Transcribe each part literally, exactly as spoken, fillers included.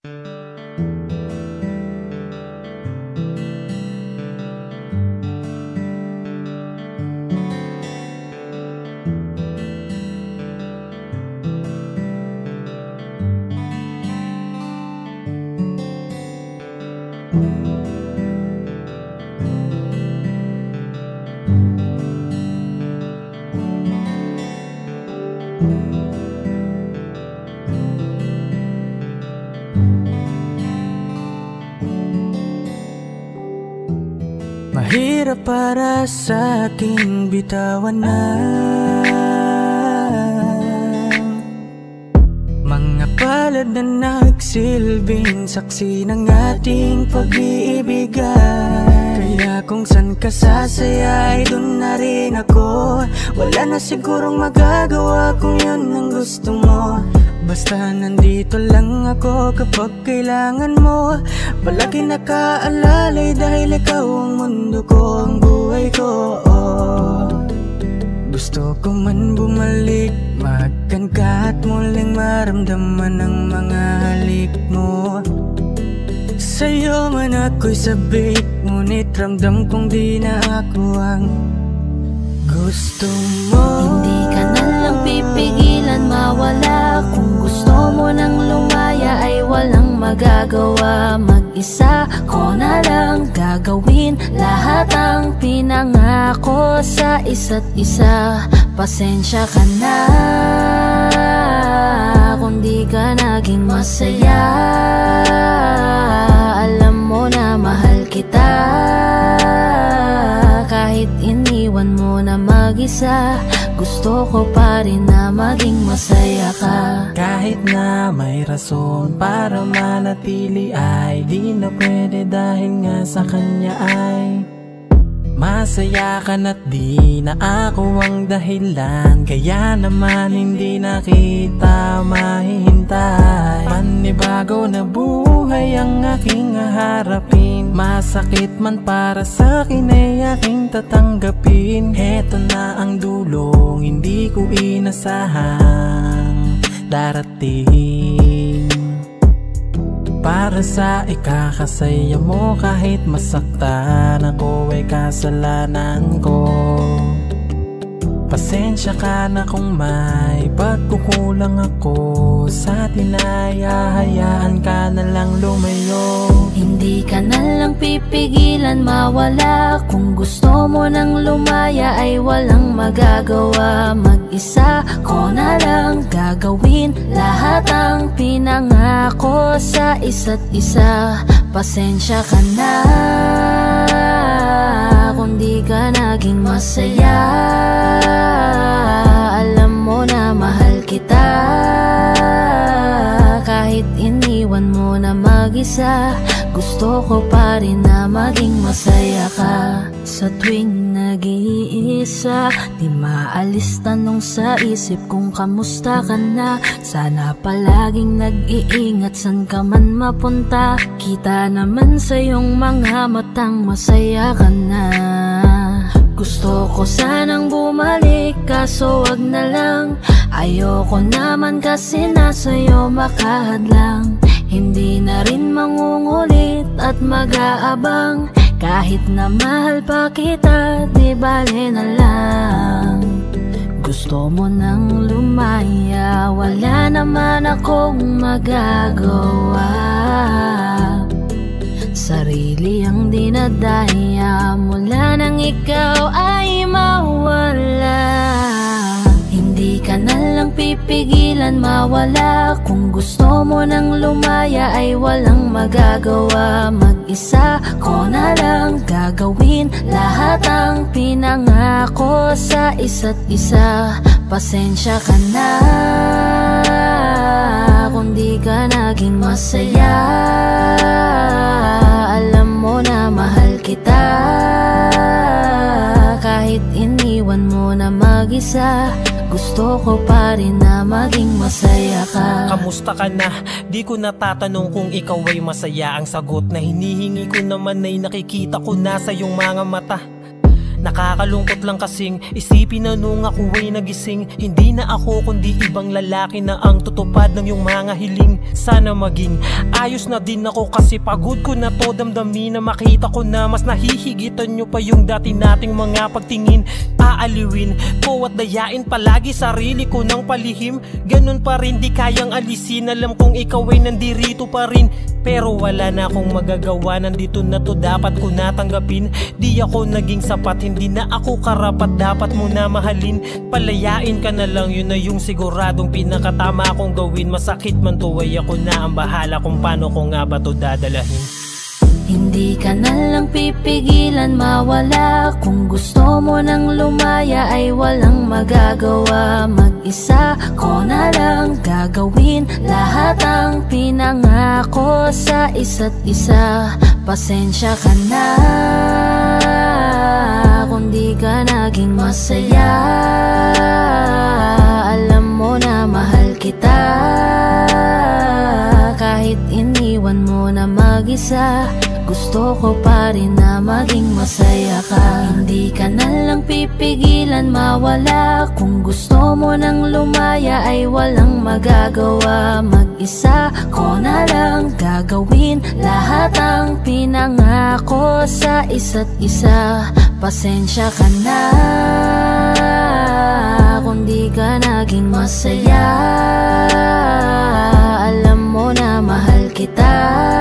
Mahirap para sa aking bitawan na mga palad na nagsilbing saksi ng ating pag-iibigan. Kaya kung san ka sasaya ay dun na rin ako. Wala na sigurong magagawa kung yun ang gusto mo. Basta nandito lang ako kapag kailangan mo. Palagi nakaalalay dahil ikaw ang mundo ko, ang buhay ko. Gusto ko man bumalik, makan ka at muling maramdaman ang mga halik mo. Sa'yo man ako'y sabik, ngunit ramdam kong di na ako ang gusto mo. Hindi ka na lang pipigilan mawala. Kung gusto mo nang lumaya ay walang magagawa. Mag-isa ko na lang gagawin lahat ang pinangako sa isa't isa. Pasensya ka na kung di ka naging masaya. Alam mo na mahal kita, kahit iniwan mo na mag-isa. Gusto ko pa rin na maging masaya ka. Kahit na may rason para manatili ay di na pwede dahil nga sa kanya ay masaya ka na't di na ako ang dahilan. Kaya naman hindi na kita mahihintay. Panibago na buhay ang aking haharapin. Masakit man para sa'kin ay aking tatanggapin. Heto na ang dulong hindi ko inasahang darating. Para sa ikakasaya mo kahit masaktan ako ay kasalanan ko. Pasensya ka na kung may pagkukulang ako sa atin ay hahayaan ka na lang lumayo. Hindi ka na lang pipigilan mawala. Kung gusto mo nang lumaya ay walang magagawa. Mag-isa ko na lang gagawin lahat ang pinangako sa isa't isa. Pasensya ka na kung di ka naging masaya. Alam mo na mahal kita, kahit iniwan mo na mag-isa. Gusto ko pa rin na maging masaya ka. Sa tuwing nag-iisa, di maalis tanong sa isip kung kamusta ka na. Sana palaging nag-iingat san ka man mapunta. Kita naman sa iyong mga matang masaya ka na. Gusto ko sanang bumalik kaso wag na lang. Ayoko naman kasi nasa'yo makahadlang. Hindi na rin mangungulit at mag-aabang. Kahit na mahal pa kita, di bale na lang. Gusto mo nang lumaya, wala naman akong magagawa. Sarili ang dinadaya mula nang ikaw ay mawala. Hindi ka na lang pipigilan mawala. Kung gusto mo nang lumaya ay walang magagawa. Mag-isa ko na lang gagawin lahat ang pinangako sa isa't isa. Pasensya ka na kung di ka naging masaya. Alam mo na mahal kita, kahit iniwan mo na mag-isa. Gusto ko pa rin na maging masaya ka. Kamusta ka na? Di ko natatanong kung ikaw ay masaya. Ang sagot na hinihingi ko naman ay nakikita ko na sa iyong mga mata. Nakakalungkot lang kasing isipin na nung ako ay nagising, hindi na ako kundi ibang lalaki na ang tutupad ng iyong mga hiling. Sana maging ayos na din ako kasi pagod ko na to damdamin, na makita ko na mas nahihigitan nyo pa yung dati nating mga pagtingin. Aaliwin ko at dayain palagi sarili ko ng palihim, ganun pa rin di kayang alisin. Alam kong ikaw ay nandirito pa rin, pero wala na akong magagawa. Nandito na to, dapat ko natanggapin. Di ako naging sapat, hindi na ako karapat, dapat mo na mahalin. Palayain ka na lang, yun na yung siguradong pinakatama akong gawin. Masakit man to ay ako na ang bahala kung paano ko nga ba to dadalahin. Hindi ka na lang pipigilan mawala, kung gusto mo nang lumaya ay walang magagawa. Mag-isa ko na lang gagawin lahat ang pinangako sa isa't isa. Pasensya ka na kung di ka naging masaya. Alam mo na mahal kita, kahit iniwan mo na mag-isa. Gusto ko pa rin na maging masaya ka. Hindi ka na lang pipigilan mawala, kung gusto mo nang lumaya ay walang magagawa. Mag-isa ko na lang gagawin lahat ang pinangako sa isa't isa. Pasensya ka na kung di ka naging masaya. Alam mo na mahal kita,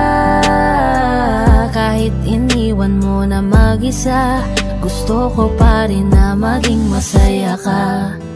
kahit iniwan mo na mag-isa. Gusto ko pa rin na maging masaya ka.